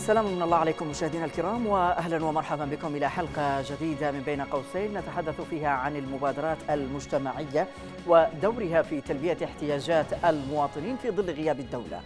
سلام من الله عليكم مشاهدينا الكرام، وأهلا ومرحبا بكم إلى حلقة جديدة من بين قوسين نتحدث فيها عن المبادرات المجتمعية ودورها في تلبية احتياجات المواطنين في ظل غياب الدولة.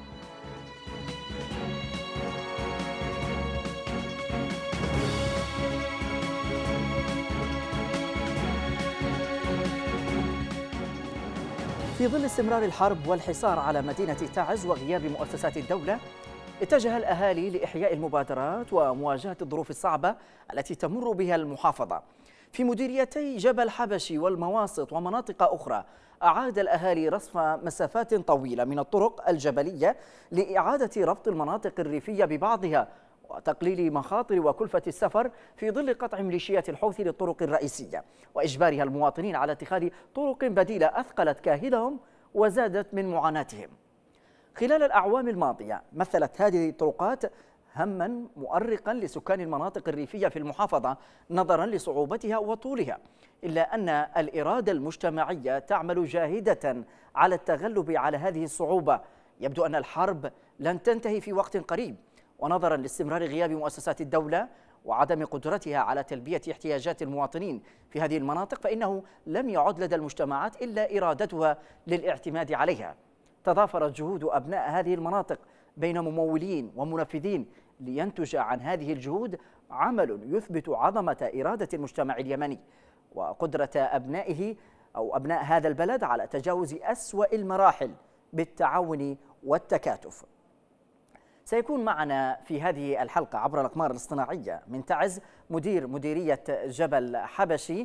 في ظل استمرار الحرب والحصار على مدينة تعز وغياب مؤسسات الدولة، اتجه الأهالي لإحياء المبادرات ومواجهة الظروف الصعبة التي تمر بها المحافظة. في مديريتي جبل حبشي والمواسط ومناطق أخرى، أعاد الأهالي رصف مسافات طويلة من الطرق الجبلية لإعادة ربط المناطق الريفية ببعضها وتقليل مخاطر وكلفة السفر في ظل قطع ميليشيات الحوثي للطرق الرئيسية وإجبارها المواطنين على اتخاذ طرق بديلة أثقلت كاهلهم وزادت من معاناتهم. خلال الأعوام الماضية مثلت هذه الطرقات هما مؤرقا لسكان المناطق الريفية في المحافظة نظرا لصعوبتها وطولها، إلا أن الإرادة المجتمعية تعمل جاهدة على التغلب على هذه الصعوبة. يبدو أن الحرب لن تنتهي في وقت قريب، ونظرا لاستمرار غياب مؤسسات الدولة وعدم قدرتها على تلبية احتياجات المواطنين في هذه المناطق، فإنه لم يعد لدى المجتمعات إلا إرادتها للاعتماد عليها. تضافرت جهود أبناء هذه المناطق بين ممولين ومنفذين لينتج عن هذه الجهود عمل يثبت عظمة إرادة المجتمع اليمني وقدرة أبنائه أو أبناء هذا البلد على تجاوز أسوأ المراحل بالتعاون والتكاتف. سيكون معنا في هذه الحلقة عبر الأقمار الاصطناعية من تعز مديرية جبل حبشي،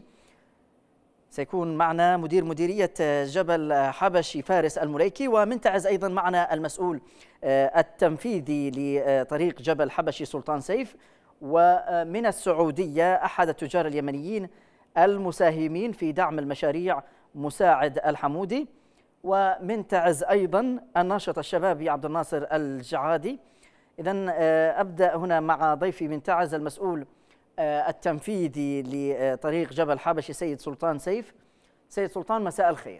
سيكون معنا مديرية جبل حبشي فارس المليكي، ومن تعز أيضا معنا المسؤول التنفيذي لطريق جبل حبشي سلطان سيف، ومن السعودية أحد التجار اليمنيين المساهمين في دعم المشاريع مساعد الحمودي، ومن تعز أيضا الناشط الشبابي عبد الناصر الجعادي. إذن أبدأ هنا مع ضيفي من تعز المسؤول التنفيذي لطريق جبل حبشي سيد سلطان سيف. سيد سلطان، مساء الخير.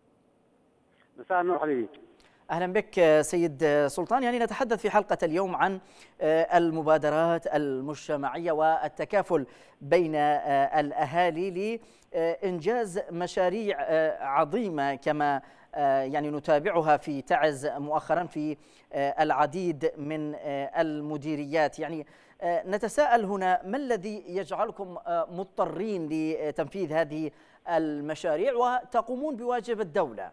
مساء النور حبيبي. أهلا بك سيد سلطان. يعني نتحدث في حلقة اليوم عن المبادرات المجتمعية والتكافل بين الأهالي لإنجاز مشاريع عظيمة كما يعني نتابعها في تعز مؤخرا في العديد من المديريات. يعني نتساءل هنا، ما الذي يجعلكم مضطرين لتنفيذ هذه المشاريع وتقومون بواجب الدولة؟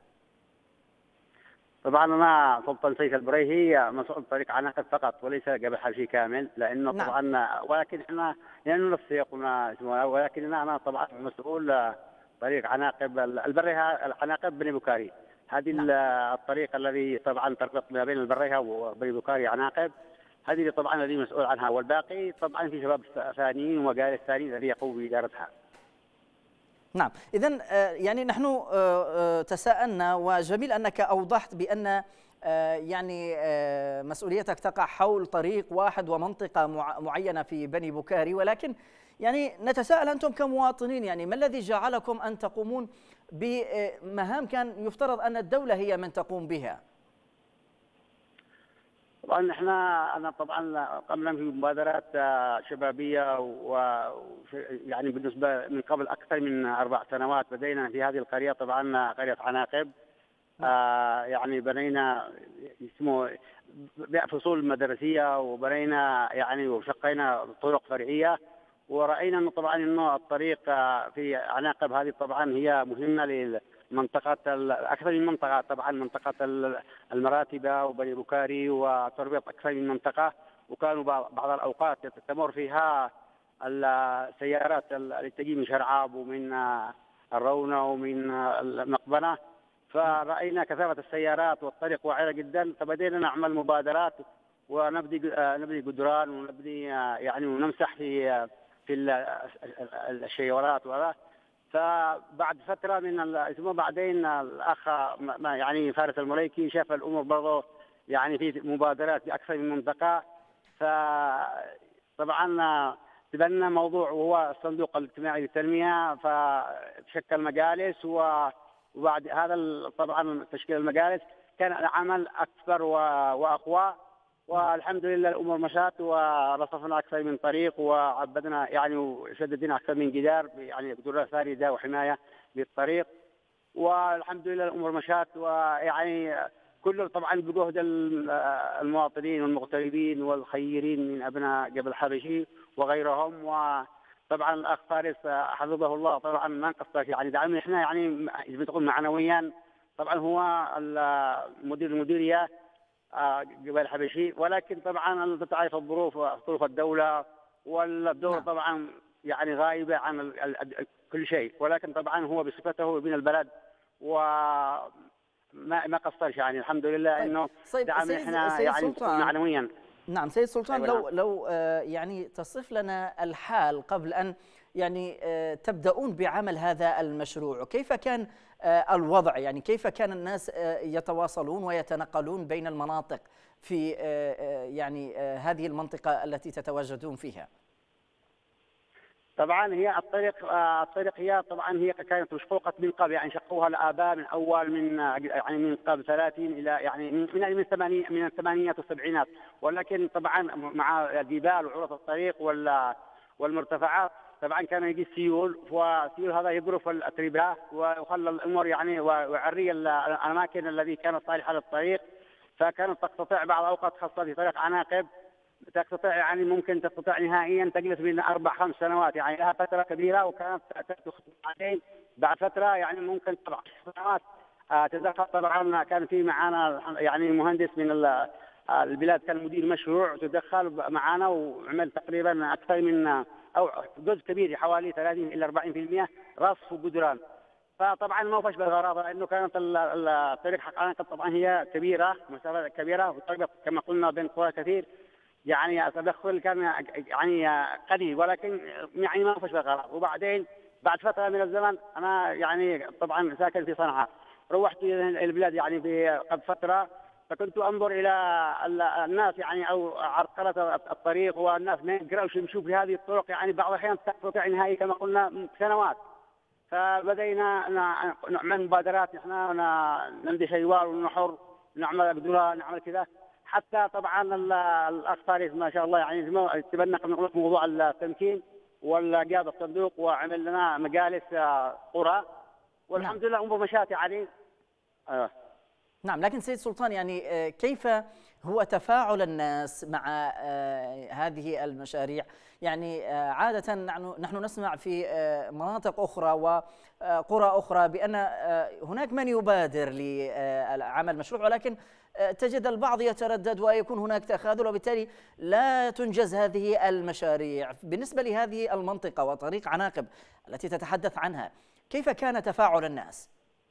طبعا انا سلطان سيف البريهي مسؤول طريق عناقب فقط وليس جبل حبشي كامل، لانه نعم. طبعا ولكن احنا يعني نفس يقولنا، ولكن انا طبعا مسؤول طريق عناقب البريهه، عناقب بني بكاري. هذه نعم. الطريق الذي طبعا تربط ما بين البريهه وبني بكاري عناقب، هذه طبعا الذي مسؤول عنها، والباقي طبعا في شباب ثانيين ومجالس ثانيين الذي يقوم بادارتها. نعم، إذن يعني نحن تساءلنا، وجميل أنك أوضحت بأن يعني مسؤوليتك تقع حول طريق واحد ومنطقة معينة في بني بكاري، ولكن يعني نتساءل أنتم كمواطنين، يعني ما الذي جعلكم أن تقومون بمهام كان يفترض أن الدولة هي من تقوم بها؟ طبعا انا طبعا قمنا في مبادرات شبابيه، ويعني بالنسبه من قبل اكثر من 4 سنوات بدينا في هذه القريه، طبعا قريه عناقب. يعني بنينا اسمه فصول مدرسيه، وبنينا يعني وشقينا طرق فرعيه، وراينا انه طبعا انه الطريق في عناقب هذه طبعا هي مهمه للمنطقه، اكثر من منطقه، طبعا منطقه المراتبه وبني بكاري وتربيط اكثر من منطقه، وكانوا بعض الاوقات تمر فيها السيارات التي تجي من شرعاب ومن الرونه ومن المقبنه، فراينا كثافه السيارات والطريق وعره جدا، فبدينا نعمل مبادرات ونبني جدران ونبني يعني ونمسح في الشيورات وهذا. فبعد فتره من الاسبوع بعدين الاخ يعني فارس المليكي شاف الامور برضه يعني في مبادرات في اكثر من منطقه، فطبعا تبنى موضوع وهو الصندوق الاجتماعي للتنميه، فشكل مجالس، وبعد هذا طبعا تشكيل المجالس كان العمل اكثر واقوى، والحمد لله الامور مشات، ورصفنا اكثر من طريق، وعبدنا يعني وسددنا اكثر من جدار يعني جدران سارده وحمايه للطريق. والحمد لله الامور مشات، ويعني كله طبعا بجهد المواطنين والمغتربين والخيرين من ابناء جبل حبشي وغيرهم. وطبعا الاخ فارس حفظه الله طبعا ما قصر يعني دعمنا احنا يعني بتقول معنويا. طبعا هو مدير المديريه جبال حبشي، ولكن طبعا انت تعرف ظروف الدوله، والدوله نعم. طبعا يعني غايبه عن كل شيء، ولكن طبعا هو بصفته ابن البلد وما قصرش يعني الحمد لله طيب، انه دعمنا احنا سيد يعني سلطان. معنويا. نعم سيد سلطان، ايوه نعم. لو يعني تصف لنا الحال قبل أن يعني تبدأون بعمل هذا المشروع، كيف كان الوضع؟ يعني كيف كان الناس يتواصلون ويتنقلون بين المناطق في يعني هذه المنطقة التي تتواجدون فيها؟ طبعا هي الطريق هي طبعا هي كانت مشقوقه من قبل، يعني شقوها الاباء من اول من يعني من قبل 30 الى يعني من الثمانينات والسبعينات، ولكن طبعا مع الجبال وعروض الطريق والمرتفعات طبعا كان يجي السيول، والسيول هذا يقرف الاتربه ويخلى الامور يعني ويعري الاماكن التي كانت صالحه للطريق، فكانت تقتطع بعض الاوقات خاصه في طريق عناقب تستطيع يعني ممكن تستطيع نهائيا تجلس بين 4 5 سنوات، يعني لها فتره كبيره، وكانت تخطب بعدين بعد فتره يعني ممكن 7 سنوات تدخل. طبعا كان في معنا يعني مهندس من البلاد كان مدير مشروع تدخل معنا وعمل تقريبا اكثر من او جزء كبير حوالي 30 الى 40% رصف وجدران. فطبعا ما فيش بالغرابه لانه كانت الطريق حق عناقب طبعا هي كبيره، مسافه كبيره، وتربط كما قلنا بين قرى كثير، يعني التدخل كان يعني قليل، ولكن يعني ما فيش غلط. وبعدين بعد فتره من الزمن انا يعني طبعا ساكن في صنعاء، روحت الى البلاد يعني قبل فتره، فكنت انظر الى الناس يعني او عرقله الطريق، والناس ما يقدروش يمشوا في هذه الطرق، يعني بعض الاحيان تقطع نهائي كما قلنا سنوات. فبدينا نعمل مبادرات، نحن نمضي شيوار ونحر، نعمل قدرة، نعمل كذا، حتى طبعا الاخ فارس ما شاء الله يعني تبنى موضوع التمكين والجاب الصندوق، وعمل لنا مجالس قرى، نعم. والحمد لله امور مشات يعني. نعم، لكن سيد سلطان يعني كيف هو تفاعل الناس مع هذه المشاريع؟ يعني عادة نحن نسمع في مناطق أخرى وقرى أخرى بأن هناك من يبادر لعمل مشروع، ولكن تجد البعض يتردد ويكون هناك تخاذل، وبالتالي لا تنجز هذه المشاريع. بالنسبة لهذه المنطقة وطريق عناقب التي تتحدث عنها، كيف كان تفاعل الناس؟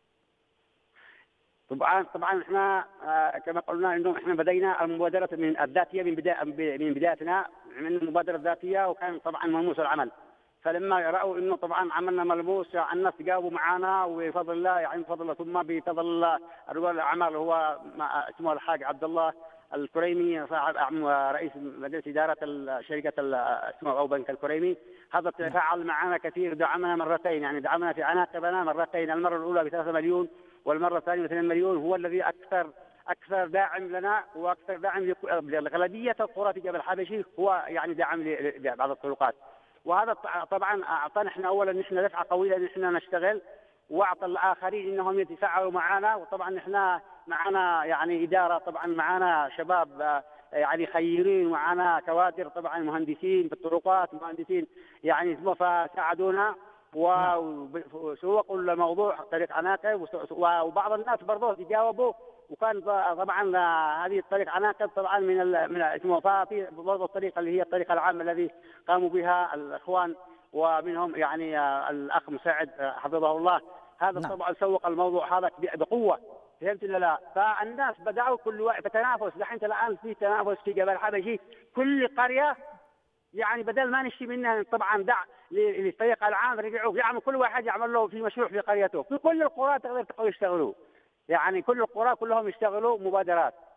طبعا احنا كما قلنا انه احنا بدينا المبادره من الذاتيه من بدايتنا، عملنا المبادره الذاتيه، وكان طبعا ملموس العمل. فلما راوا انه طبعا عملنا ملموس الناس جابوا معنا، وبفضل الله يعني بفضل الله ثم بفضل الله رجل الاعمال هو اسمه الحاج عبد الله الكريمي صاحب رئيس مجلس اداره شركه اسمه او بنك الكريمي، هذا تفاعل معنا كثير، دعمنا مرتين، يعني دعمنا في عناقبنا مرتين، المره الاولى ب3 مليون والمره الثانيه ب2 مليون، هو الذي اكثر داعم لنا واكثر داعم لغالبيه القرى في جبل حبشي، هو يعني داعم لبعض الطرقات. وهذا طبعا اعطانا احنا اولا نحن دفعه قويه ان احنا نشتغل، واعطى الاخرين انهم يتفاعلوا معنا. وطبعا احنا معنا يعني اداره، طبعا معنا شباب يعني خيرين، ومعنا كوادر طبعا مهندسين بالطرقات، مهندسين يعني فساعدونا وسوقوا الموضوع طريق عناقب، وبعض الناس برضه تجاوبوا. وكان طبعا هذه الطريق عناقب طبعا من اسمه فاتي برضه الطريقه اللي هي الطريقه العامه الذي قاموا بها الاخوان، ومنهم يعني الاخ مساعد حفظه الله، هذا طبعا سوق الموضوع هذا بقوه، فهمت ولا لا؟ فالناس بداوا كل واحد بتنافس، دحين الان في تنافس في جبل حبشي، كل قريه يعني بدل ما نشتي منها طبعا للطريق العام رجعوا يعمل كل واحد يعمل له في مشروع في قريته، في كل القرى تقدر يشتغلوا، يعني كل القرى كلهم يشتغلوا مبادرات.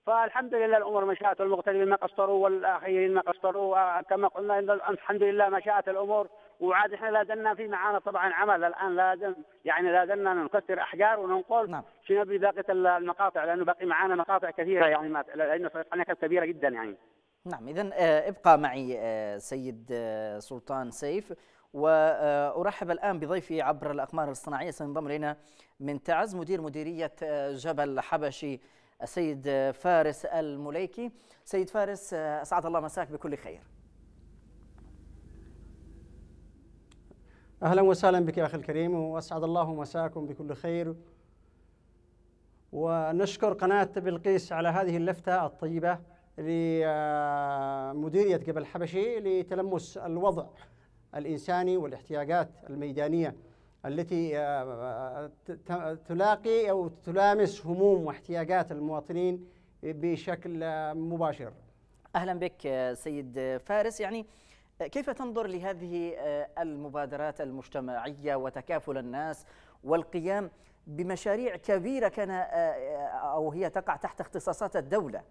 فالحمد لله الامور مشات، والمغتربين ما قصروا والاخيرين ما قصروا. كما قلنا إن الحمد لله مشات الامور. وعاد احنا لا زلنا في معانا طبعا عمل الان، لازم يعني لا زلنا نكسر احجار وننقل نعم. شنو باقي المقاطع، لانه باقي معانا مقاطع كثيره يعني لانه عناكب كبيره جدا يعني. نعم، إذن ابقى معي سيد سلطان سيف، وأرحب الآن بضيفي عبر الأقمار الاصطناعية. سينضم إلينا من تعز مديرية جبل حبشي السيد فارس المليكي. سيد فارس، أسعد الله مساك بكل خير. أهلا وسهلا بك يا أخي الكريم، وأسعد الله مساكم بكل خير. ونشكر قناة بلقيس على هذه اللفتة الطيبة لمديرية جبل حبشي لتلمس الوضع الإنساني والاحتياجات الميدانية التي تلاقي أو تلامس هموم واحتياجات المواطنين بشكل مباشر. أهلا بك سيد فارس. يعني كيف تنظر لهذه المبادرات المجتمعية وتكافل الناس والقيام بمشاريع كبيرة كان أو هي تقع تحت اختصاصات الدولة؟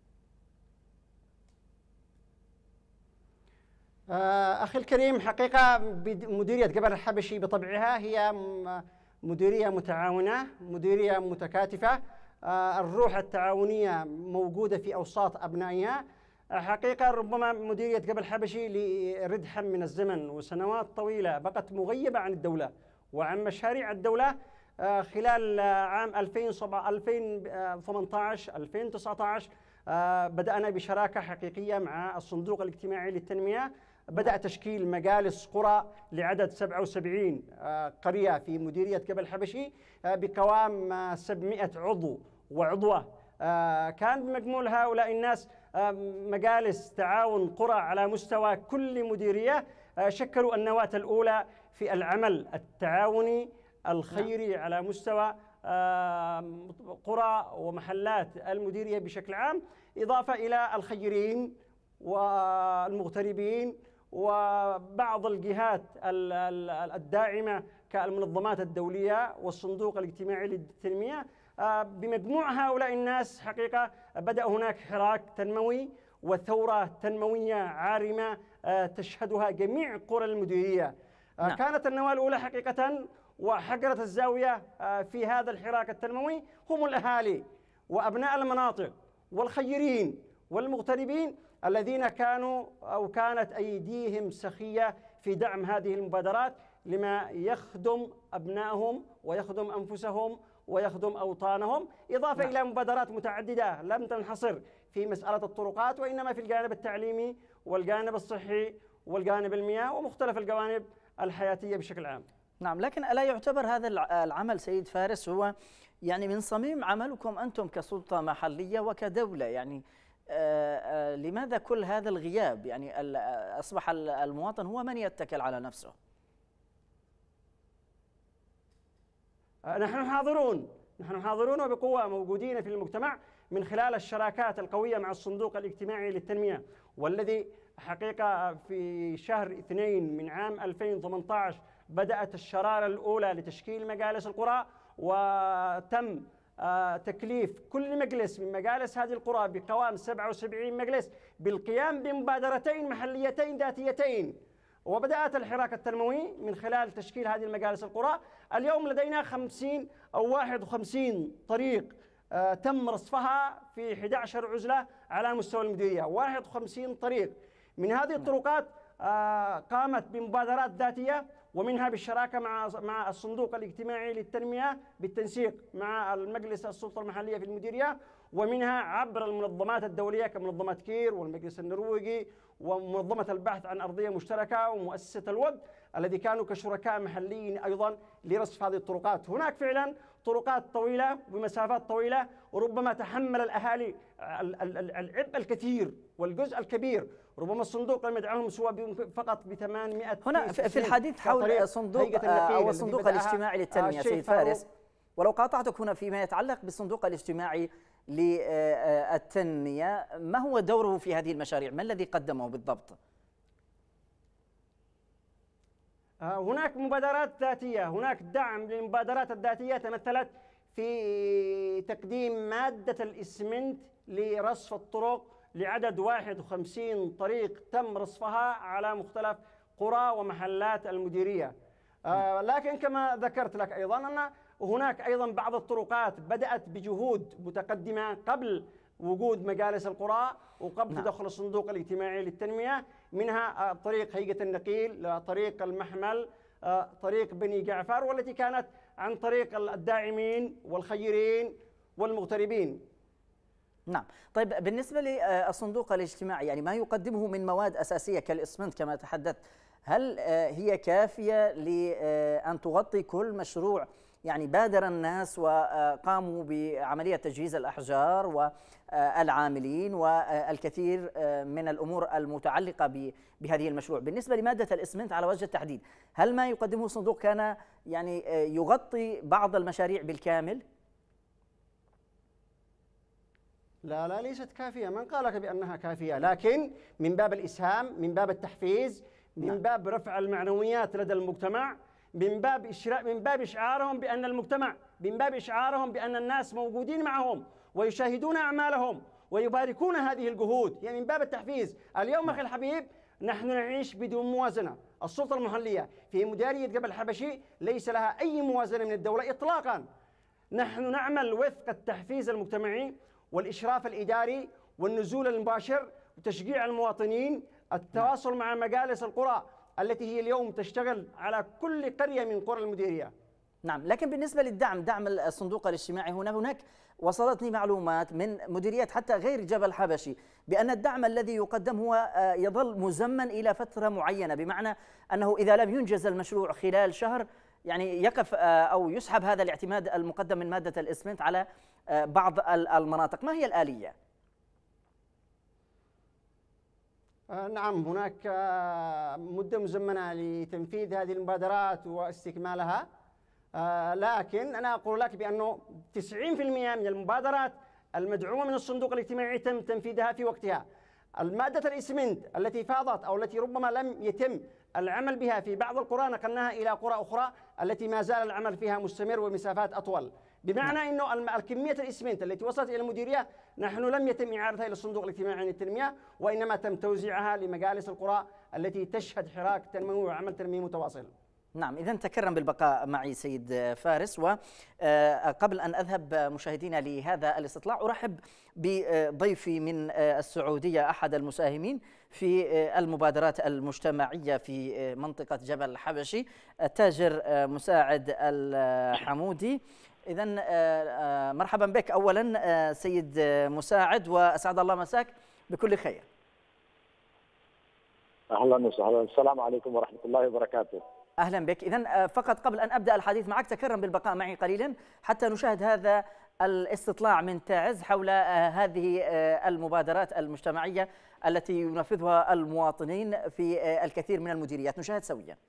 أخي الكريم، حقيقة مديرية جبل الحبشي بطبعها هي مديرية متعاونة، مديرية متكاتفة. الروح التعاونية موجودة في أوساط أبنائها. حقيقة ربما مديرية جبل الحبشي لردحا من الزمن وسنوات طويلة بقت مغيبة عن الدولة وعن مشاريع الدولة. خلال عام 2018-2019 بدأنا بشراكة حقيقية مع الصندوق الاجتماعي للتنمية. بدأ تشكيل مجالس قرى لعدد 77 قرية في مديرية جبل الحبشي بقوام 700 عضو وعضوة. كان بمجموع هؤلاء الناس مجالس تعاون قرى على مستوى كل مديرية، شكلوا النواة الأولى في العمل التعاوني الخيري على مستوى قرى ومحلات المديرية بشكل عام، إضافة إلى الخيرين والمغتربين وبعض الجهات الداعمة كالمنظمات الدولية والصندوق الاجتماعي للتنمية. بمجموع هؤلاء الناس حقيقة بدأ هناك حراك تنموي وثورة تنموية عارمة تشهدها جميع قرى المديرية. كانت النواة الأولى حقيقة وحجرة الزاوية في هذا الحراك التنموي هم الأهالي وأبناء المناطق والخيرين والمغتربين الذين كانوا أو كانت أيديهم سخية في دعم هذه المبادرات لما يخدم أبنائهم ويخدم أنفسهم ويخدم أوطانهم، إضافة إلى مبادرات متعددة لم تنحصر في مسألة الطرقات وإنما في الجانب التعليمي والجانب الصحي والجانب المياه ومختلف الجوانب الحياتية بشكل عام. نعم، لكن ألا يعتبر هذا العمل سيد فارس هو يعني من صميم عملكم أنتم كسلطة محلية وكدولة؟ يعني لماذا كل هذا الغياب؟ يعني أصبح المواطن هو من يتكل على نفسه. نحن حاضرون وبقوة موجودين في المجتمع من خلال الشراكات القوية مع الصندوق الاجتماعي للتنمية، والذي حقيقة في شهر 2 من عام 2018 بدأت الشرارة الأولى لتشكيل مجالس القرى، وتم تكليف كل مجلس من مجالس هذه القرى بقوام 77 مجلس بالقيام بمبادرتين محليتين ذاتيتين. وبدأت الحراك التنموي من خلال تشكيل هذه المجالس القرى. اليوم لدينا 50 أو 51 طريق تم رصفها في 11 عزلة على مستوى المديرية. 51 طريق من هذه الطرقات قامت بمبادرات ذاتية، ومنها بالشراكة مع الصندوق الاجتماعي للتنمية بالتنسيق مع المجلس السلطة المحلية في المديرية، ومنها عبر المنظمات الدولية كمنظمة كير والمجلس النرويجي ومنظمة البحث عن أرضية مشتركة ومؤسسة الود الذي كانوا كشركاء محليين أيضا لرصف هذه الطرقات. هناك فعلا طرقات طويلة بمسافات طويلة، وربما تحمل الأهالي العبء الكثير والجزء الكبير. ربما الصندوق لم يدعمهم سوى فقط ب800. هنا في الحديث حول صندوق أو الصندوق الاجتماعي للتنمية سيد فارس، ولو قاطعتك هنا فيما يتعلق بالصندوق الاجتماعي للتنمية، ما هو دوره في هذه المشاريع؟ ما الذي قدمه بالضبط؟ هناك مبادرات ذاتية، هناك دعم للمبادرات الذاتية تمثلت في تقديم مادة الإسمنت لرصف الطرق لعدد 51 طريق تم رصفها على مختلف قرى ومحلات المديرية. لكن كما ذكرت لك أيضا أن هناك أيضا بعض الطرقات بدأت بجهود متقدمة قبل وجود مجالس القرى وقبل تدخل الصندوق الاجتماعي للتنمية، منها طريق هيئة النقيل، طريق المحمل، طريق بني جعفر، والتي كانت عن طريق الداعمين والخيرين والمغتربين. نعم. طيب بالنسبة للصندوق الاجتماعي، يعني ما يقدمه من مواد أساسية كالإسمنت كما تحدثت، هل هي كافية لأن تغطي كل مشروع؟ يعني بادر الناس وقاموا بعملية تجهيز الأحجار والعاملين والكثير من الأمور المتعلقة بهذه المشروع. بالنسبة لمادة الإسمنت على وجه التحديد، هل ما يقدمه الصندوق كان يعني يغطي بعض المشاريع بالكامل؟ لا ليست كافية، من قال لك بأنها كافية؟ لكن من باب الإسهام، من باب التحفيز، من باب رفع المعنويات لدى المجتمع، من باب إشعارهم بأن المجتمع، من باب إشعارهم بأن الناس موجودين معهم ويشاهدون أعمالهم ويباركون هذه الجهود، يعني من باب التحفيز. اليوم أخي الحبيب نحن نعيش بدون موازنة. السلطة المحلية في مديرية جبل حبشي ليس لها أي موازنة من الدولة إطلاقا. نحن نعمل وفق التحفيز المجتمعي والإشراف الإداري والنزول المباشر وتشجيع المواطنين، التواصل مع مجالس القرى التي هي اليوم تشتغل على كل قرية من قرى المديرية. نعم. لكن بالنسبة للدعم، دعم الصندوق الاجتماعي، هناك وصلتني معلومات من مديريات حتى غير جبل حبشي بأن الدعم الذي يقدم هو يظل مزمن إلى فترة معينة، بمعنى أنه إذا لم ينجز المشروع خلال شهر يعني يقف أو يسحب هذا الاعتماد المقدم من مادة الإسمنت على بعض المناطق. ما هي الآلية؟ نعم، هناك مدة مزمنة لتنفيذ هذه المبادرات واستكمالها، لكن أنا أقول لك بأنه 90% من المبادرات المدعومة من الصندوق الاجتماعي تم تنفيذها في وقتها. المادة الإسمنت التي فاضت أو التي ربما لم يتم العمل بها في بعض القرى نقلناها إلى قرى أخرى التي ما زال العمل فيها مستمر ومسافات أطول، بمعنى أنه الكمية الإسمنت التي وصلت إلى المديرية نحن لم يتم إعارتها إلى الصندوق الاجتماعي للتنمية، وإنما تم توزيعها لمجالس القرى التي تشهد حراك تنموي وعمل تنموي متواصل. نعم. إذن تكرم بالبقاء معي سيد فارس، وقبل أن أذهب مشاهدينا لهذا الاستطلاع أرحب بضيفي من السعودية أحد المساهمين في المبادرات المجتمعية في منطقة جبل حبشي، التاجر مساعد الحمودي. إذن مرحبا بك أولا سيد مساعد، وأسعد الله مساك بكل خير. أهلا وسهلا، السلام عليكم ورحمة الله وبركاته. أهلا بك. إذن فقط قبل أن أبدأ الحديث معك تكرم بالبقاء معي قليلا حتى نشاهد هذا الاستطلاع من تعز حول هذه المبادرات المجتمعية التي ينفذها المواطنين في الكثير من المديريات. نشاهد سويا.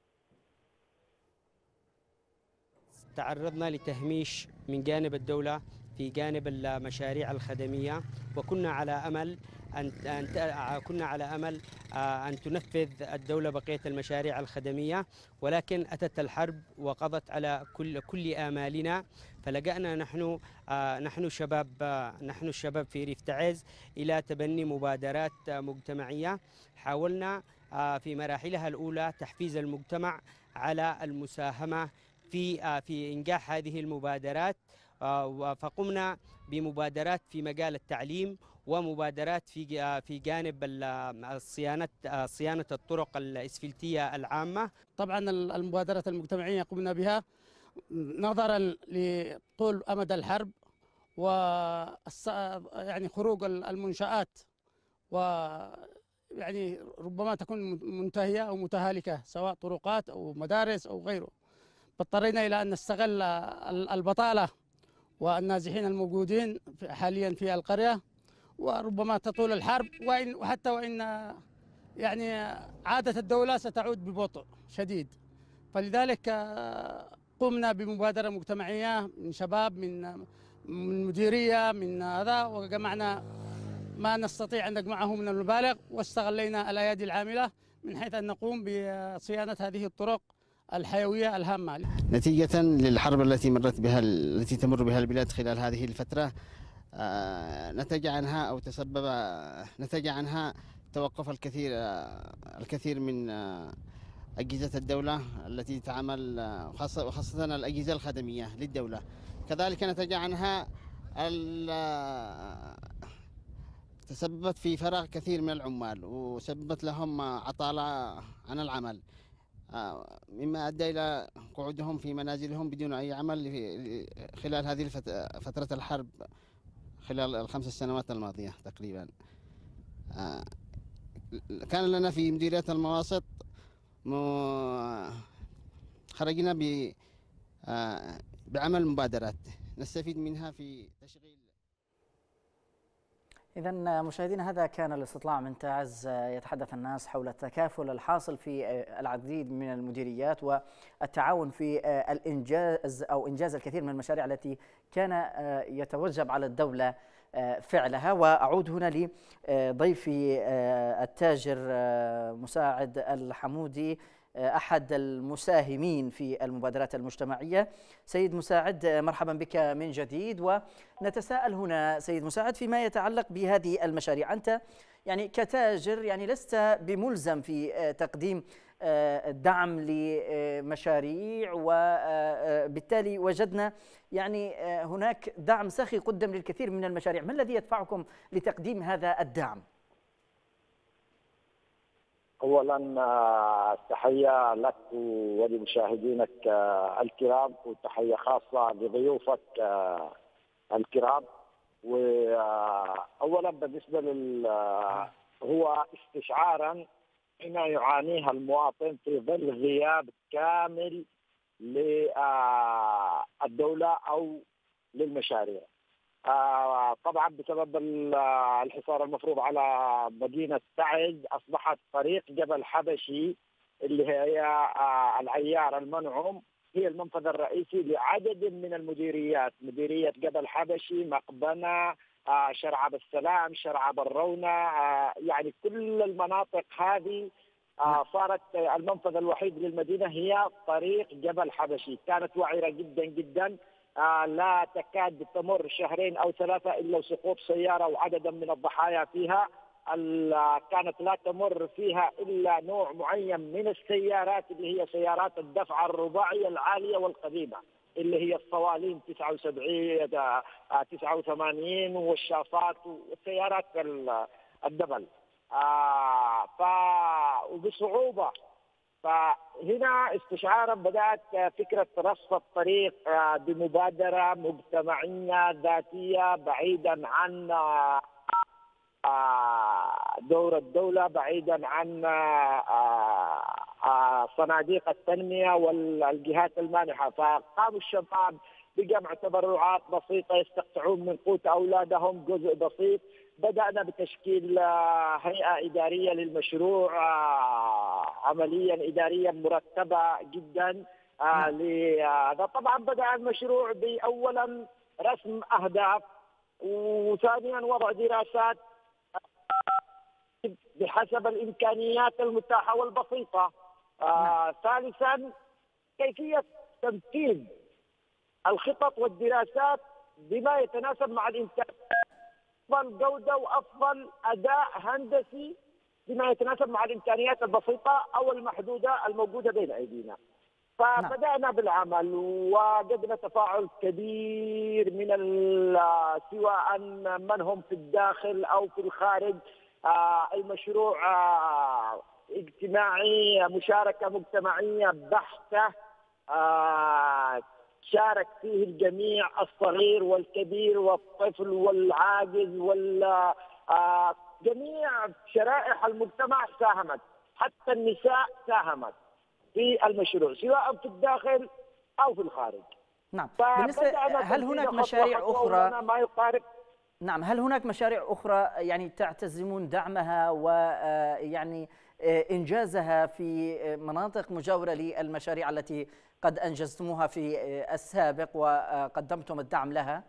تعرضنا لتهميش من جانب الدولة في جانب المشاريع الخدمية، وكنا على أمل أن تنفذ الدولة بقية المشاريع الخدمية، ولكن أتت الحرب وقضت على كل آمالنا. فلجأنا نحن الشباب في ريف تعز إلى تبني مبادرات مجتمعية. حاولنا في مراحلها الأولى تحفيز المجتمع على المساهمة في إنجاح هذه المبادرات، فقمنا بمبادرات في مجال التعليم ومبادرات في جانب صيانة الطرق الإسفلتية العامة. طبعا المبادرات المجتمعية قمنا بها نظرا لطول أمد الحرب يعني خروج المنشآت ويعني ربما تكون منتهية أو متهالكة، سواء طرقات أو مدارس أو غيره. اضطرينا إلى أن نستغل البطالة والنازحين الموجودين حاليا في القرية، وربما تطول الحرب وحتى وإن يعني عادة الدولة ستعود ببطء شديد. فلذلك قمنا بمبادرة مجتمعية من شباب من مديرية من هذا، وجمعنا ما نستطيع أن نجمعه من المبالغ، واستغلينا الأيادي العاملة من حيث أن نقوم بصيانة هذه الطرق الحيوية الهامة. نتيجة للحرب التي تمر بها البلاد خلال هذه الفترة، نتج عنها توقف الكثير من أجهزة الدولة التي تعمل، خاصة الأجهزة الخدمية للدولة. كذلك نتج عنها تسببت في فراغ كثير من العمال، وسببت لهم عطالة عن العمل، مما أدى إلى قعودهم في منازلهم بدون أي عمل خلال هذه فترة الحرب خلال ال5 سنوات الماضية تقريبا. كان لنا في مديرية المواسط خرجنا بعمل مبادرات نستفيد منها في تشغيل. إذا مشاهدينا، هذا كان الاستطلاع من تعز، يتحدث الناس حول التكافل الحاصل في العديد من المديريات والتعاون في الإنجاز أو إنجاز الكثير من المشاريع التي كان يتوجب على الدولة فعلها. وأعود هنا لضيفي التاجر مساعد الحمودي، أحد المساهمين في المبادرات المجتمعية. سيد مساعد، مرحبا بك من جديد. ونتساءل هنا سيد مساعد فيما يتعلق بهذه المشاريع. أنت يعني كتاجر يعني لست بملزم في تقديم دعم لمشاريع، وبالتالي وجدنا يعني هناك دعم سخي قدم للكثير من المشاريع. ما الذي يدفعكم لتقديم هذا الدعم؟ اولا تحيه لك ولمشاهدينك الكرام، وتحيه خاصه لضيوفك الكرام. واولا بالنسبه هو استشعارا بما يعانيه المواطن في ظل غياب كامل للدوله او للمشاريع. طبعا بسبب الحصار المفروض على مدينة تعز، أصبحت طريق جبل حبشي اللي هي العيار المنعم هي المنفذ الرئيسي لعدد من المديريات، مديرية جبل حبشي، مقبنة، شرع بالسلام، شرع بالرونة، يعني كل المناطق هذه صارت المنفذ الوحيد للمدينة هي طريق جبل حبشي. كانت وعرة جدا جدا، لا تكاد تمر 2 أو 3 إلا سقوط سيارة وعددا من الضحايا فيها. كانت لا تمر فيها إلا نوع معين من السيارات اللي هي سيارات الدفع الرباعية العالية والقديمة، اللي هي الصوالين 79 89 والشافات والسيارات الدبل. وبصعوبة. فهنا استشعارا بدأت فكرة رصف الطريق بمبادرة مجتمعية ذاتية بعيدا عن دور الدولة، بعيدا عن صناديق التنمية والجهات المانحة. فقاموا الشباب بجمع تبرعات بسيطة يستقطعون من قوت أولادهم جزء بسيط. بدأنا بتشكيل هيئة إدارية للمشروع، عمليا إداريا مرتبة جدا. هذا طبعا بدأ المشروع بأولا رسم أهداف، وثانيا وضع دراسات بحسب الإمكانيات المتاحة والبسيطة. ثالثا كيفية تنفيذ الخطط والدراسات بما يتناسب مع الإمكانيات، أفضل جودة وأفضل أداء هندسي بما يتناسب مع الإمكانيات البسيطة أو المحدودة الموجودة بين أيدينا. فبدأنا بالعمل ووجدنا تفاعل كبير من سواء من هم في الداخل أو في الخارج. المشروع اجتماعي، مشاركة مجتمعية بحتة، شارك فيه الجميع، الصغير والكبير والطفل والعاجز جميع شرائح المجتمع ساهمت، حتى النساء ساهمت في المشروع سواء في الداخل أو في الخارج. نعم. بالنسبة هل هناك مشاريع أخرى؟ ما يقارب. نعم، هل هناك مشاريع أخرى يعني تعتزمون دعمها ويعني إنجازها في مناطق مجاورة للمشاريع التي قد أنجزتموها في السابق وقدمتم الدعم لها؟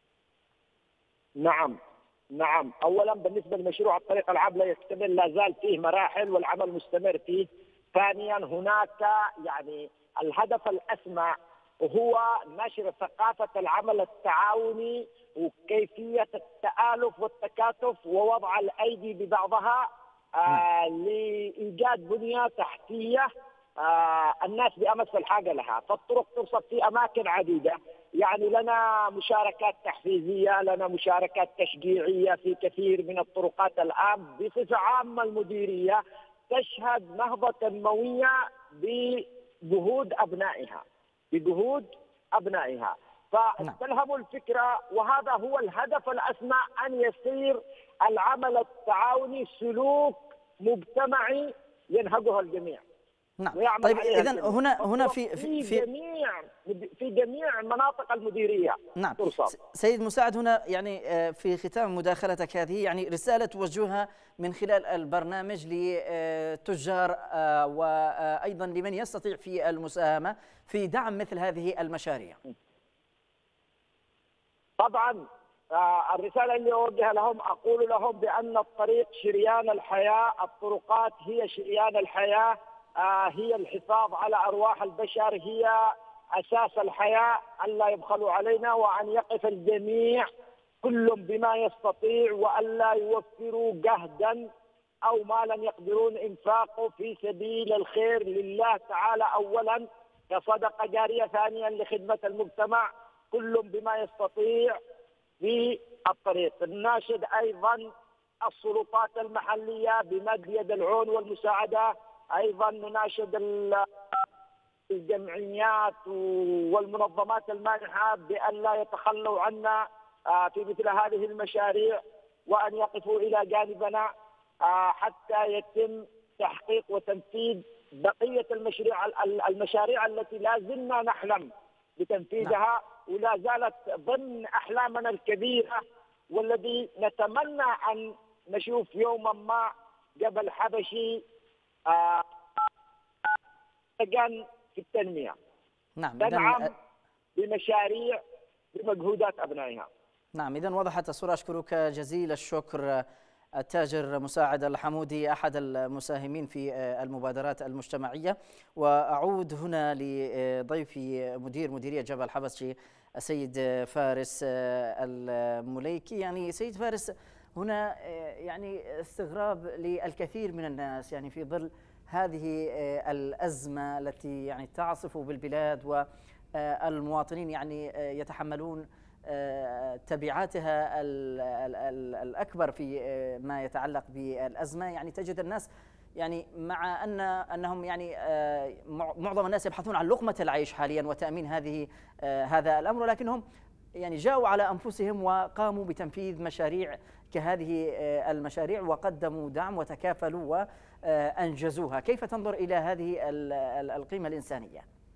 نعم. أولا بالنسبة لمشروع الطريق العام لا يكتمل، لا زال فيه مراحل والعمل مستمر فيه. ثانيا هناك يعني الهدف الأسمى هو نشر ثقافة العمل التعاوني وكيفية التآلف والتكاتف ووضع الأيدي ببعضها لإيجاد بنية تحتية الناس بأمس الحاجة لها. فالطرق ترصد في أماكن عديدة، يعني لنا مشاركات تحفيزية، لنا مشاركات تشجيعية في كثير من الطرقات. الآن بصفة عامة المديرية تشهد نهضة تنموية بجهود أبنائها فاستلهموا الفكرة، وهذا هو الهدف الأسمى، أن يصير العمل التعاوني سلوك مجتمعي ينهجه الجميع. نعم. طيب إذن هنا في جميع مناطق المديرية. نعم سيد مساعد، هنا يعني في ختام مداخلتك هذه يعني رسالة توجهها من خلال البرنامج لتجار وأيضا لمن يستطيع في المساهمة في دعم مثل هذه المشاريع. طبعا الرسالة اللي أوجهها لهم أقول لهم بأن الطريق شريان الحياة، الطرقات هي شريان الحياة، هي الحفاظ على أرواح البشر، هي أساس الحياة، ألا يبخلوا علينا وأن يقف الجميع كل بما يستطيع وألا يوفروا جهدا أو مالا يقدرون إنفاقه في سبيل الخير لله تعالى أولا كصدقة جارية، ثانيا لخدمة المجتمع، كل بما يستطيع في الطريق. نناشد أيضا السلطات المحلية بمد يد العون والمساعدة، أيضا نناشد الجمعيات والمنظمات المانحة بأن لا يتخلوا عنا في مثل هذه المشاريع وأن يقفوا إلى جانبنا حتى يتم تحقيق وتنفيذ بقية المشاريع التي لا زلنا نحلم بتنفيذها ولا زالت ضمن أحلامنا الكبيرة، والذي نتمنى أن نشوف يوما ما جبل حبشي في التنمية. نعم. تدعم بمشاريع بمجهودات أبنائها. نعم، إذن وضحت الصورة. أشكرك جزيل الشكر التاجر مساعد الحمودي، أحد المساهمين في المبادرات المجتمعية. وأعود هنا لضيفي مديرية جبل حبشي السيد فارس المليكي. يعني سيد فارس، هنا يعني استغراب للكثير من الناس يعني في ظل هذه الأزمة التي يعني تعصف بالبلاد والمواطنين يعني يتحملون تبعاتها الأكبر في ما يتعلق بالأزمة. يعني تجد الناس يعني مع أنهم يعني معظم الناس يبحثون عن لقمة العيش حاليا وتأمين هذا الأمر، ولكنهم يعني جاءوا على أنفسهم وقاموا بتنفيذ مشاريع كهذه المشاريع وقدموا دعم وتكافلوا وأنجزوها. كيف تنظر إلى هذه القيمة الإنسانية؟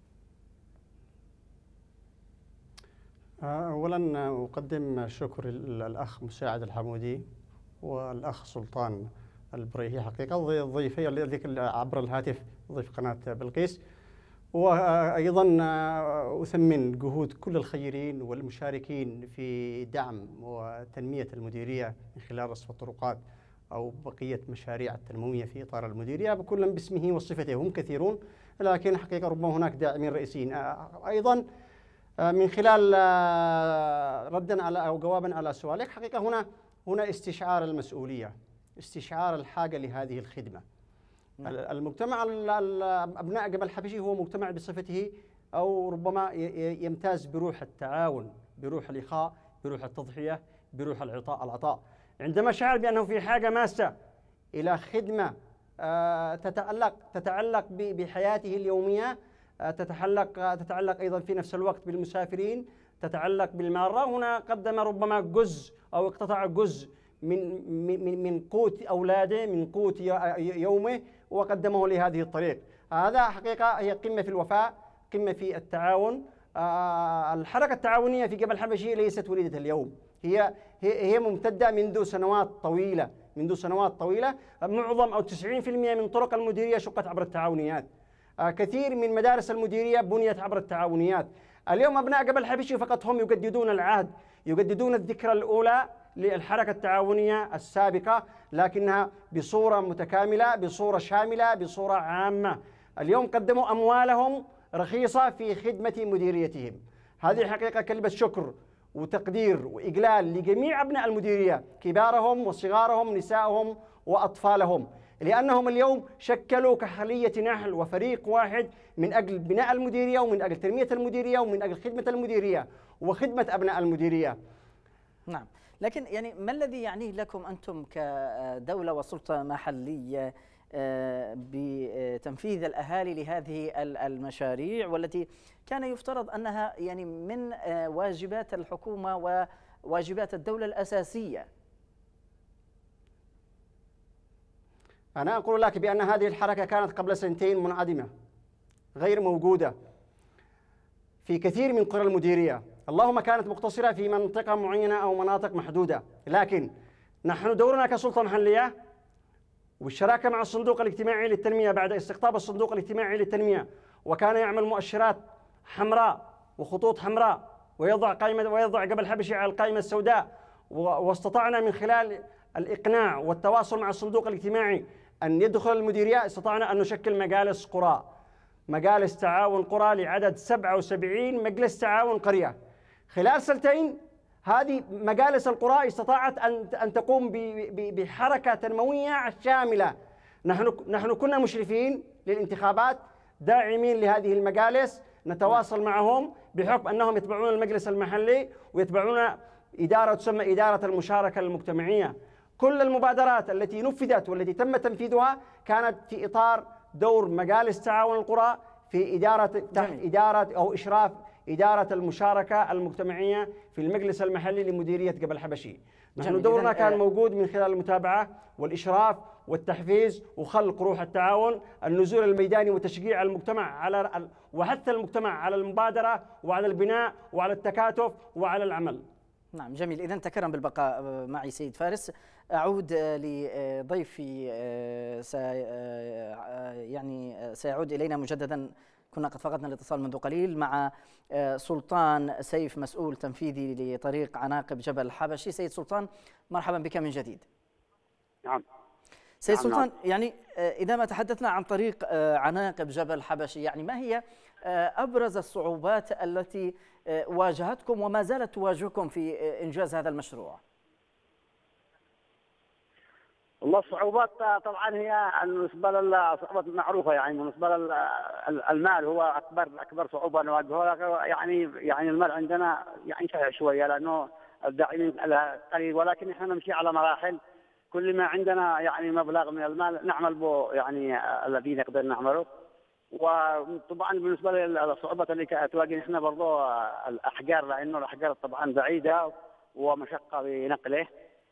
أولا أقدم شكر الأخ مساعد الحمودي والأخ سلطان البريهي، حقيقة ضيفي الذي عبر الهاتف ضيف قناة بلقيس. وأيضا أثمن جهود كل الخيرين والمشاركين في دعم وتنمية المديرية من خلال رصف الطرقات أو بقية مشاريع التنموية في إطار المديرية، بكل باسمه وصفته. هم كثيرون، لكن حقيقة ربما هناك داعمين رئيسيين. أيضا من خلال ردا على أو جوابا على سؤالك، حقيقة هنا استشعار المسؤولية، استشعار الحاجة لهذه الخدمة. المجتمع أبناء جبل حبشي هو مجتمع بصفته أو ربما يمتاز بروح التعاون، بروح الإخاء، بروح التضحية، بروح العطاء. عندما شعر بأنه في حاجة ماسة إلى خدمة تتعلق بحياته اليومية، تتعلق أيضا في نفس الوقت بالمسافرين، تتعلق بالمارة، هنا قدم ربما جزء أو اقتطع جزء من قوت أولاده، من قوت يومه، وقدمه لهذه الطريق. هذا حقيقة هي قمة في الوفاء، قمة في التعاون. الحركة التعاونية في جبل حبشي ليست وليدة اليوم، هي ممتدة منذ سنوات طويلة. معظم أو 90% من طرق المديرية شقت عبر التعاونيات. كثير من مدارس المديرية بنيت عبر التعاونيات. اليوم أبناء جبل حبشي فقط هم يجددون العهد، يجددون الذكرى الأولى للحركة التعاونية السابقة، لكنها بصورة متكاملة، بصورة شاملة، بصورة عامة. اليوم قدموا أموالهم رخيصة في خدمة مديريتهم. هذه حقيقة كلمة شكر وتقدير وإجلال لجميع أبناء المديرية، كبارهم وصغارهم، نسائهم وأطفالهم، لأنهم اليوم شكلوا كخلية نحل وفريق واحد من أجل بناء المديرية ومن أجل تنمية المديرية ومن أجل خدمة المديرية وخدمة أبناء المديرية. نعم، لكن يعني ما الذي يعنيه لكم أنتم كدولة وسلطة محلية بتنفيذ الأهالي لهذه المشاريع، والتي كان يفترض أنها يعني من واجبات الحكومة وواجبات الدولة الأساسية؟ أنا أقول لك بأن هذه الحركة كانت قبل سنتين منعدمة، غير موجودة في كثير من قرى المديرية، اللهم كانت مقتصرة في منطقة معينة أو مناطق محدودة. لكن نحن دورنا كسلطة محلية والشراكة مع الصندوق الاجتماعي للتنمية بعد استقطاب الصندوق الاجتماعي للتنمية، وكان يعمل مؤشرات حمراء وخطوط حمراء ويضع جبل حبشي على القائمة السوداء، واستطعنا من خلال الإقناع والتواصل مع الصندوق الاجتماعي أن يدخل المديرية. استطعنا أن نشكل مجالس قرى، مجالس تعاون قرى لعدد 77 مجلس تعاون قرية. خلال سنتين هذه مجالس القرى استطاعت أن تقوم بحركة تنموية شاملة. نحن كنا مشرفين للانتخابات، داعمين لهذه المجالس، نتواصل معهم بحكم أنهم يتبعون المجلس المحلي ويتبعون إدارة تسمى إدارة المشاركة المجتمعية. كل المبادرات التي نفذت والتي تم تنفيذها كانت في إطار دور مجالس تعاون القرى في تحت إدارة أو إشراف إدارة المشاركة المجتمعية في المجلس المحلي لمديرية جبل حبشي. نحن دورنا كان موجود من خلال المتابعة والإشراف والتحفيز وخلق روح التعاون، النزول الميداني وتشجيع المجتمع وحث المجتمع على المبادرة وعلى البناء وعلى التكاتف وعلى العمل. نعم، جميل. إذن تكرم بالبقاء معي سيد فارس. أعود لضيفي، سيعود إلينا مجددا. كنا قد فقدنا الاتصال منذ قليل مع سلطان سيف، مسؤول تنفيذي لطريق عناقب جبل حبشي. سيد سلطان، مرحبا بك من جديد. نعم سيد سلطان، يعني إذا ما تحدثنا عن طريق عناقب جبل حبشي، يعني ما هي أبرز الصعوبات التي واجهتكم وما زالت تواجهكم في إنجاز هذا المشروع؟ والله الصعوبات طبعا هي بالنسبه للصعوبات معروفه، يعني بالنسبه للمال هو اكبر صعوبه نواجهها. يعني المال عندنا يعني شائع شويه لانه الداعمين قليل، ولكن احنا نمشي على مراحل. كل ما عندنا يعني مبلغ من المال نعمل به يعني الذي نقدر نعمله. وطبعا بالنسبه للصعوبات اللي تواجهنا احنا برضه الاحجار، لانه الاحجار طبعا بعيده ومشقه بنقله.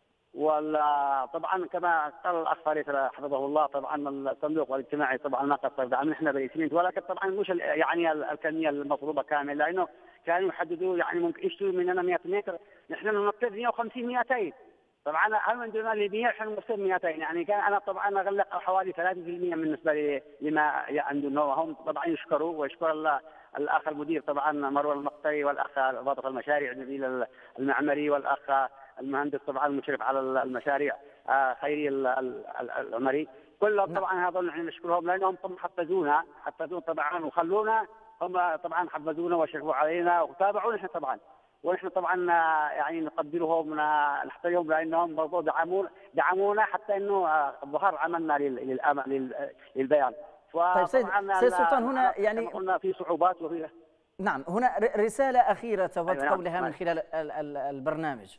وطبعا كما قال الاخ فارس حفظه الله، طبعا الصندوق الاجتماعي طبعا ما قصر دعم احنا بالاسمنت، ولكن طبعا مش يعني الكميه المطلوبه كامل، لانه كانوا يحددوا يعني ممكن يشتروا مننا 100 متر، نحن ننفذ 150 200. طبعا هل من دون اللي بيع احنا نوصل 200، يعني كان انا طبعا اغلق حوالي 3% بالنسبه لما عندنا. هم طبعا يشكروا ويشكر الاخ المدير طبعا مروان المقطري، والاخ ضابط المشاريع نبيل المعمري، والاخ المهندس طبعا المشرف على المشاريع خيري العمري. كلهم طبعا هذول نحن نشكرهم لانهم حفزونا طبعا وخلونا، هم طبعا حفزونا وشرفوا علينا وتابعونا احنا طبعا. ونحن طبعا يعني نقدرهم ونحترمهم لانهم برضو دعمونا حتى انه ظهر عملنا للبيان. طيب سيد سلطان، هنا يعني قلنا في صعوبات وفي نعم، هنا رسالة أخيرة تود قولها من خلال البرنامج.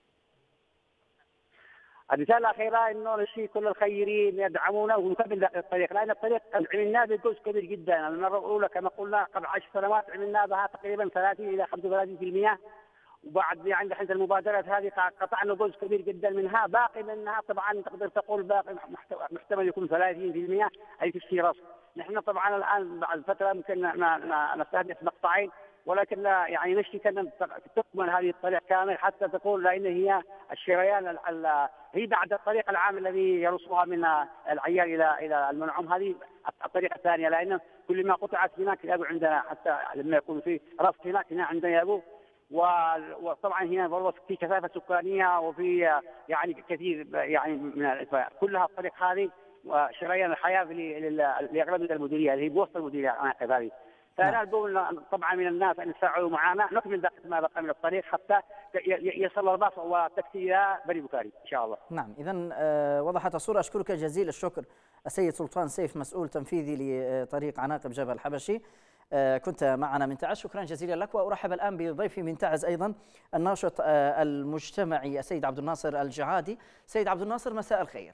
الرسالة الأخيرة إنه نشي كل الخيرين يدعمونا ونكمل الطريق، لأن الطريق عملناه بجزء كبير جدا. المرة الأولى كما قلنا قبل 10 سنوات عملنا بها تقريبا 30 إلى 35%، وبعد يعني عند المبادرات هذه قطعنا جزء كبير جدا منها، باقي منها طبعا تقدر تقول باقي محتمل يكون 30%، أي في السيرة. نحن طبعا الآن بعد فترة ممكن نستهدف مقطعين، ولكن لا يعني نشتي كان تكمل هذه الطريق كامل حتى تقول، لأن هي الشريان هي بعد الطريق العام الذي يرصها من العيال إلى المنعم، هذه الطريقة الثانية، لأن كل ما قطعت هناك يابو عندنا، حتى لما يكون في رصد هناك عندنا يابو وطبعا هنا برضه في كثافه سكانيه وفي يعني كثير يعني من كلها الطريق هذه وشريان الحياه لاغلب المديريه اللي هي بوسط المديريه عناقب هذه. فانا اقول طبعا من الناس ان يساعدوا معنا نكمل بقيه ما بقى من الطريق حتى يصل الباص والتاكسي الى بني بكاري ان شاء الله. نعم، اذا وضحت الصوره. اشكرك جزيل الشكر السيد سلطان سيف، مسؤول تنفيذي لطريق عناقب جبل الحبشي، كنت معنا من تعز. شكرا جزيلا لك. وارحب الان بضيفي من تعز ايضا الناشط المجتمعي السيد عبد الناصر الجعادي. سيد عبد الناصر، مساء الخير.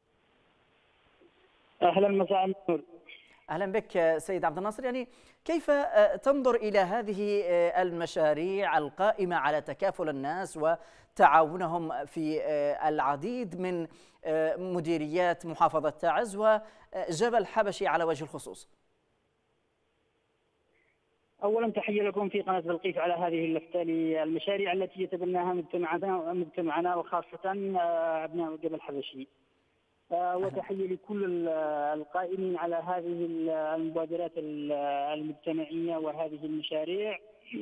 اهلا، مساء النور. اهلا بك سيد عبد الناصر. يعني كيف تنظر الى هذه المشاريع القائمه على تكافل الناس وتعاونهم في العديد من مديريات محافظه تعز وجبل حبشي على وجه الخصوص؟ اولا تحيه لكم في قناه بلقيس على هذه اللفته للمشاريع التي يتبناها مجتمعنا وخاصه ابناء جبل حبشي. وتحية لكل القائمين على هذه المبادرات المجتمعية وهذه المشاريع،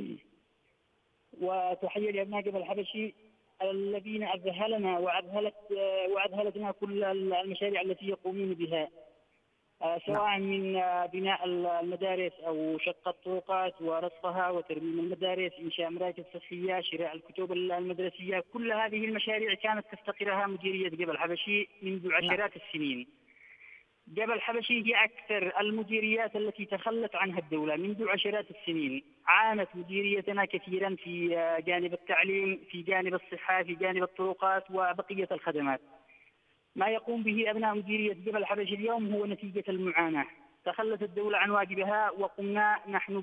وتحية لأبناء جبل الحبشي الذين أذهلنا وأذهلتنا كل المشاريع التي يقومون بها، سواء من بناء المدارس أو شق الطرقات ورصها وترميم المدارس، إنشاء مراكز صحية، شراء الكتب المدرسية. كل هذه المشاريع كانت تفتقرها مديرية جبل الحبشي منذ عشرات السنين. جبل الحبشي هي أكثر المديريات التي تخلت عنها الدولة منذ عشرات السنين. عانت مديريتنا كثيرا في جانب التعليم، في جانب الصحة، في جانب الطرقات وبقية الخدمات. ما يقوم به أبناء مديرية جبل الحبشي اليوم هو نتيجة المعاناة. تخلت الدولة عن واجبها وقمنا نحن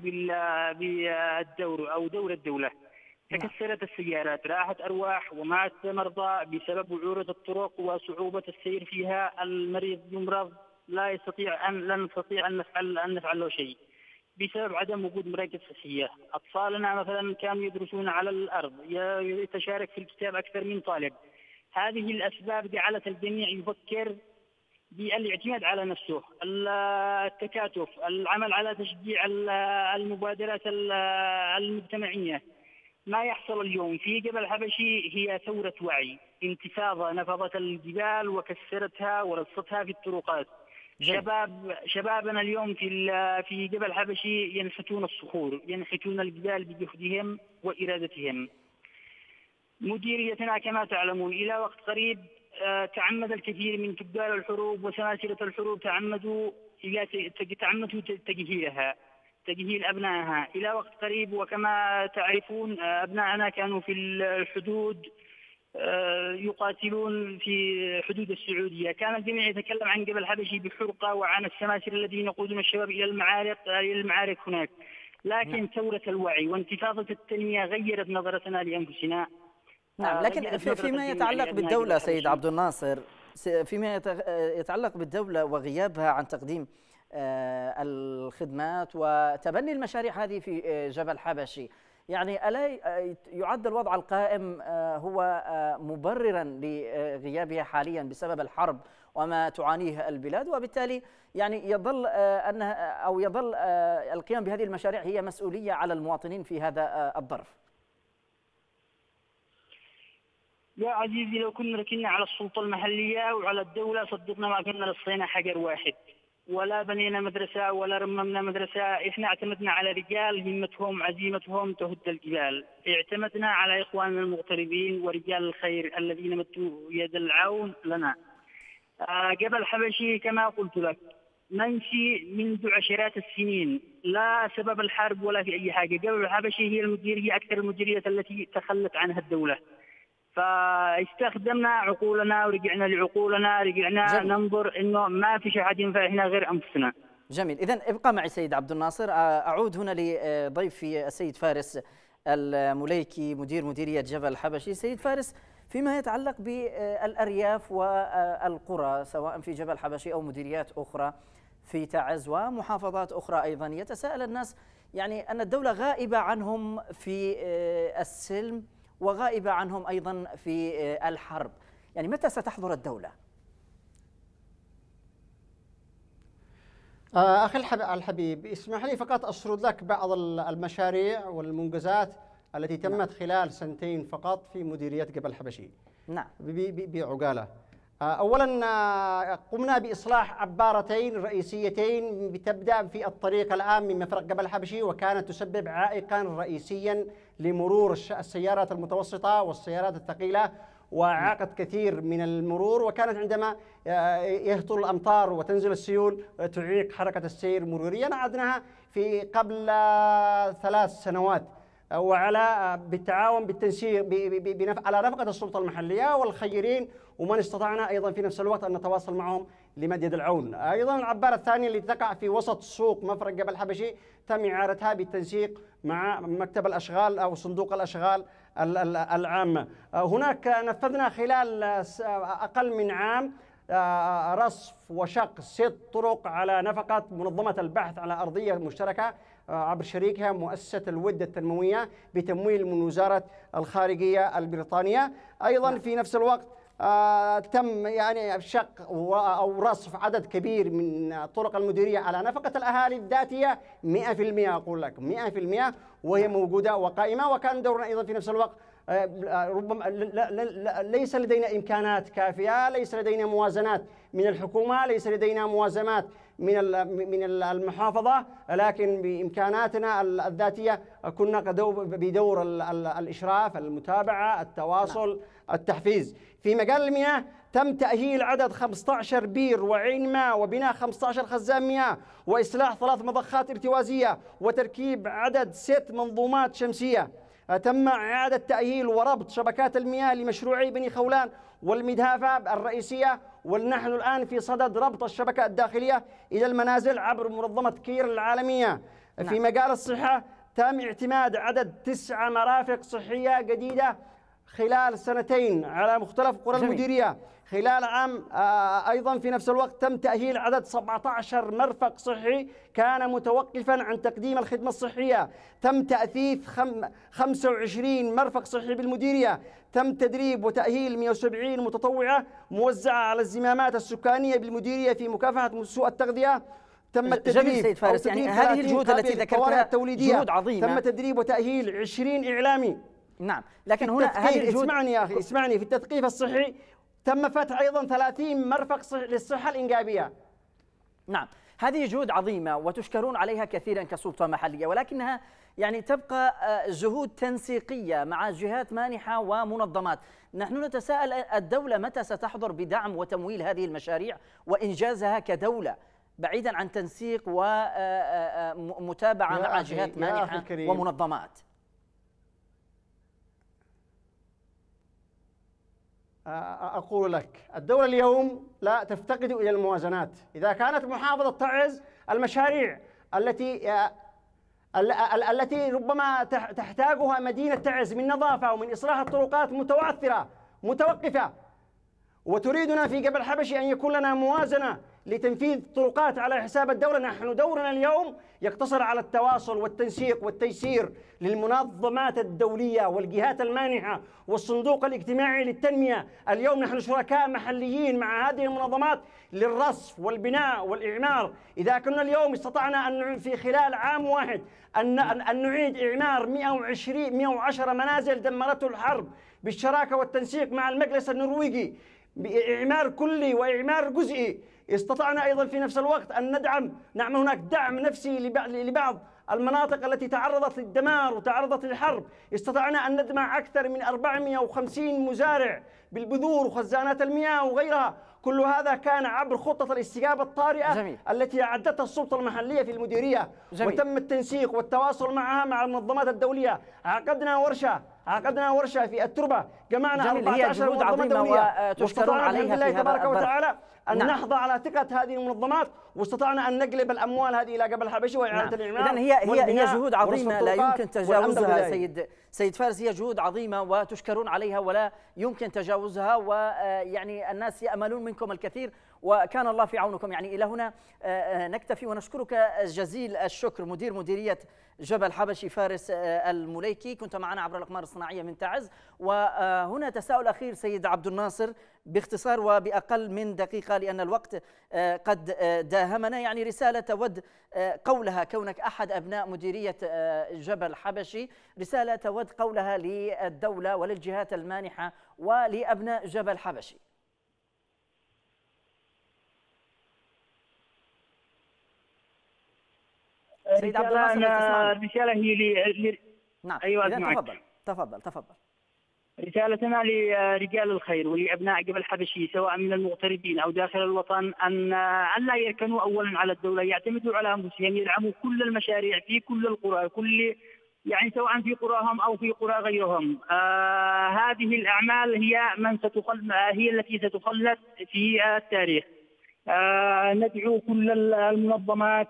بالدور أو دور الدولة. تكسرت السيارات، راحت أرواح ومات مرضى بسبب وعورة الطرق وصعوبة السير فيها. المريض يمرض لا نستطيع أن نفعل له شيء بسبب عدم وجود مراكز صحية. أطفالنا مثلا كانوا يدرسون على الأرض، يتشارك في الكتاب أكثر من طالب. هذه الأسباب جعلت الجميع يفكر بالاعتماد على نفسه، التكاتف، العمل على تشجيع المبادرات المجتمعية. ما يحصل اليوم في جبل الحبشي هي ثورة وعي، انتفاضة نفضت الجبال وكسرتها ورصتها في الطرقات. شبابنا اليوم في جبل الحبشي ينحتون الصخور، ينحتون الجبال بجهدهم وإرادتهم. مديريتنا كما تعلمون إلى وقت قريب تعمد الكثير من تجار الحروب وسماسرة الحروب تعمدوا تجهيلها، تجهيل أبنائها إلى وقت قريب. وكما تعرفون أبنائنا كانوا في الحدود يقاتلون في حدود السعودية. كان الجميع يتكلم عن جبل الحبشي بحرقة وعن السماسرة الذين يقودون الشباب إلى المعارك هناك. لكن ثورة الوعي وانتفاضة التنمية غيرت نظرتنا لأنفسنا. نعم، لكن فيما يتعلق بالدولة سيد عبد الناصر، فيما يتعلق بالدولة وغيابها عن تقديم الخدمات وتبني المشاريع هذه في جبل حبشي، يعني ألا يعد الوضع القائم هو مبررا لغيابها حاليا بسبب الحرب وما تعانيه البلاد، وبالتالي يعني يظل القيام بهذه المشاريع هي مسؤولية على المواطنين في هذا الظرف؟ يا عزيزي، لو كنا ركنا على السلطة المحلية وعلى الدولة صدقنا ما كنا لصينا حجر واحد، ولا بنينا مدرسة ولا رممنا مدرسة. إحنا اعتمدنا على رجال همتهم عزيمتهم تهد الجبال. اعتمدنا على إخواننا المغتربين ورجال الخير الذين مدوا يد العون لنا. جبل الحبشي كما قلت لك منشي منذ عشرات السنين، لا سبب الحرب ولا في أي حاجة. جبل الحبشي هي المديرية أكثر المديريات التي تخلت عنها الدولة، فاستخدمنا عقولنا ورجعنا لعقولنا، رجعنا ننظر انه ما في احد ينفع هنا غير انفسنا. جميل، اذا ابقى معي سيد عبد الناصر. اعود هنا لضيفي السيد فارس المليكي مدير مديرية جبل الحبشي. سيد فارس، فيما يتعلق بالارياف والقرى سواء في جبل الحبشي او مديريات اخرى في تعز ومحافظات اخرى ايضا، يتساءل الناس يعني ان الدولة غائبة عنهم في السلم وغائبة عنهم أيضا في الحرب، يعني متى ستحضر الدولة؟ أخي الحبيب، اسمح لي فقط أسرد لك بعض المشاريع والمنجزات التي تمت خلال سنتين فقط في مديرية جبل الحبشي. نعم. بعجالة. أولا قمنا بإصلاح عبارتين رئيسيتين بتبدأ في الطريق العام من مفرق جبل الحبشي، وكانت تسبب عائقا رئيسيا لمرور السيارات المتوسطة والسيارات الثقيلة، وعاقت كثير من المرور، وكانت عندما يهطل الأمطار وتنزل السيول تعيق حركة السير مروريا. أعدناها في قبل 3 سنوات، وعلى بالتعاون بالتنسيق على نفقة السلطة المحلية والخيرين، ومن استطعنا أيضا في نفس الوقت أن نتواصل معهم لمد يد العون. أيضا العبارة الثانية اللي تقع في وسط سوق مفرق جبل الحبشي تم إعارتها بالتنسيق مع مكتب الأشغال أو صندوق الأشغال العامة. هناك نفذنا خلال أقل من عام رصف وشق 6 طرق على نفقة منظمة البحث على أرضية مشتركة عبر شريكها مؤسسة الود التنموية بتمويل من وزارة الخارجية البريطانية. أيضا في نفس الوقت تم يعني شق أو رصف عدد كبير من طرق المديرية على نفقة الأهالي الذاتية 100%، أقول لك 100%، وهي موجودة وقائمة. وكان دورنا أيضا في نفس الوقت ربما ليس لدينا إمكانات كافية، ليس لدينا موازنات من الحكومة، ليس لدينا موازنات من المحافظة، لكن بإمكاناتنا الذاتية كنا بدور الإشراف، المتابعة، التواصل، التحفيز. في مجال المياه تم تأهيل عدد 15 بير وعين ماء وبناء 15 خزان مياه وإصلاح 3 مضخات ارتوازية وتركيب عدد 6 منظومات شمسية. تم إعادة تأهيل وربط شبكات المياه لمشروعي بني خولان والمدهافة الرئيسية، ونحن الآن في صدد ربط الشبكة الداخلية إلى المنازل عبر منظمة كير العالمية. في مجال الصحة تم اعتماد عدد 9 مرافق صحية جديدة خلال 2 على مختلف قرى المديرية. خلال عام أيضا في نفس الوقت تم تأهيل عدد 17 مرفق صحي كان متوقفا عن تقديم الخدمة الصحية. تم تأثيث 25 مرفق صحي بالمديرية. تم تدريب وتأهيل 170 متطوعة موزعة على الزمامات السكانية بالمديرية في مكافحة سوء التغذية. تم التدريب. جميل سيد فارس، يعني هذه الجهود التي ذكرتها جهود عظيمة. تم تدريب وتأهيل 20 إعلامي. نعم، لكن هنا هذه الجهود، اسمعني يا أخي، اسمعني. في التثقيف الصحي تم فتح أيضا 30 مرفق للصحة الإنجابية. نعم، هذه جهود عظيمة وتشكرون عليها كثيرا كسلطة محلية، ولكنها يعني تبقى جهود تنسيقية مع جهات مانحة ومنظمات. نحن نتساءل الدولة متى ستحضر بدعم وتمويل هذه المشاريع وإنجازها كدولة، بعيدا عن تنسيق ومتابعة مع جهات مانحة ومنظمات؟ أقول لك الدولة اليوم لا تفتقد إلى الموازنات. إذا كانت محافظة تعز المشاريع التي ربما تحتاجها مدينة تعز من نظافة ومن إصلاح الطرقات متوعثرة متوقفة، وتريدنا في جبل الحبشي أن يكون لنا موازنة لتنفيذ طرقات على حساب الدولة. نحن دورنا اليوم يقتصر على التواصل والتنسيق والتيسير للمنظمات الدولية والجهات المانحة والصندوق الاجتماعي للتنمية. اليوم نحن شركاء محليين مع هذه المنظمات للرصف والبناء والإعمار. إذا كنا اليوم استطعنا أن في خلال عام واحد أن نعيد إعمار 110 منازل دمرته الحرب بالشراكة والتنسيق مع المجلس النرويجي بإعمار كلي وإعمار جزئي. استطعنا أيضا في نفس الوقت أن نعمل هناك دعم نفسي لبعض المناطق التي تعرضت للدمار وتعرضت للحرب. استطعنا أن ندمع أكثر من 450 مزارع بالبذور وخزانات المياه وغيرها. كل هذا كان عبر خطة الاستجابة الطارئة. جميل. التي أعدتها السلطة المحلية في المديرية. جميل. وتم التنسيق والتواصل معها مع المنظمات الدولية. عقدنا ورشة في التربة، جمعنا 14 منظمة دولية، وتشكرون عليها في تبارك وتعالى أن نحظى على ثقة هذه المنظمات، واستطعنا أن نقلب الأموال هذه إلى جبل الحبشي وإعادة الإعمار. إذن هي جهود عظيمة لا يمكن تجاوزها سيد فارس، هي جهود عظيمة وتشكرون عليها ولا يمكن تجاوزها، ويعني الناس يأملون منكم الكثير وكان الله في عونكم. يعني إلى هنا نكتفي ونشكرك جزيل الشكر مدير مديرية جبل حبشي فارس المليكي، كنت معنا عبر الأقمار الصناعية من تعز. وهنا تساؤل أخير سيد عبد الناصر باختصار وبأقل من دقيقة لأن الوقت قد داهمنا. يعني رسالة تود قولها كونك أحد أبناء مديرية جبل حبشي، رسالة تود قولها للدولة وللجهات المانحة ولأبناء جبل حبشي. سيد عبد الناصر الرسالة هي نعم. أيوة إذن تفضل. رسالتنا لرجال الخير ولأبناء جبل حبشي سواء من المغتربين أو داخل الوطن أن لا يركنوا أولا على الدولة، يعتمدوا على أنفسهم، يدعموا كل المشاريع في كل القرى، يعني سواء في قراهم أو في قرى غيرهم. هذه الأعمال هي التي ستخلد في التاريخ. ندعو كل المنظمات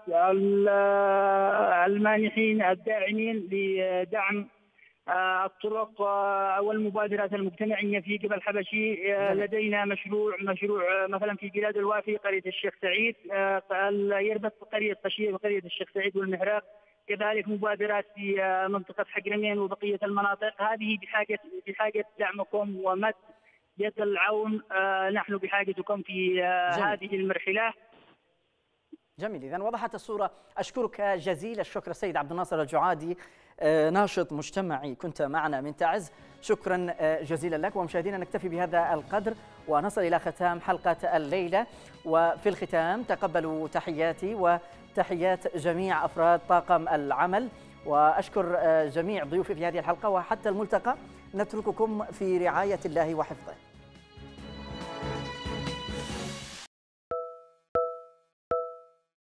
المانحين الداعمين لدعم الطرق والمبادرات المجتمعية في جبل حبشي. لدينا مشروع مثلا في بلاد الوافي قرية الشيخ سعيد، يربط قرية قشير وقرية الشيخ سعيد والمحراق، كذلك مبادرات في منطقة حجرمين وبقية المناطق. هذه بحاجة دعمكم ومد يد العون، نحن بحاجتكم في هذه المرحلة. جميل، إذن وضحت الصورة. أشكرك جزيل الشكر السيد عبد الناصر الجعادي، ناشط مجتمعي، كنت معنا من تعز. شكرا جزيلا لك. ومشاهدينا نكتفي بهذا القدر ونصل إلى ختام حلقة الليلة. وفي الختام تقبلوا تحياتي وتحيات جميع أفراد طاقم العمل، وأشكر جميع ضيوفي في هذه الحلقة. وحتى الملتقى نترككم في رعاية الله وحفظه.